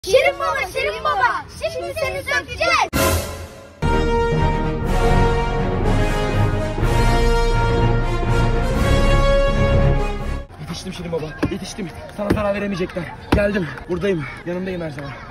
Şirin baba, Şirin baba, şimdi seni sökeceğiz. Yetiştim Şirin baba, yetiştim. Sana zarar veremeyecekler. Geldim, buradayım, yanındayım her zaman.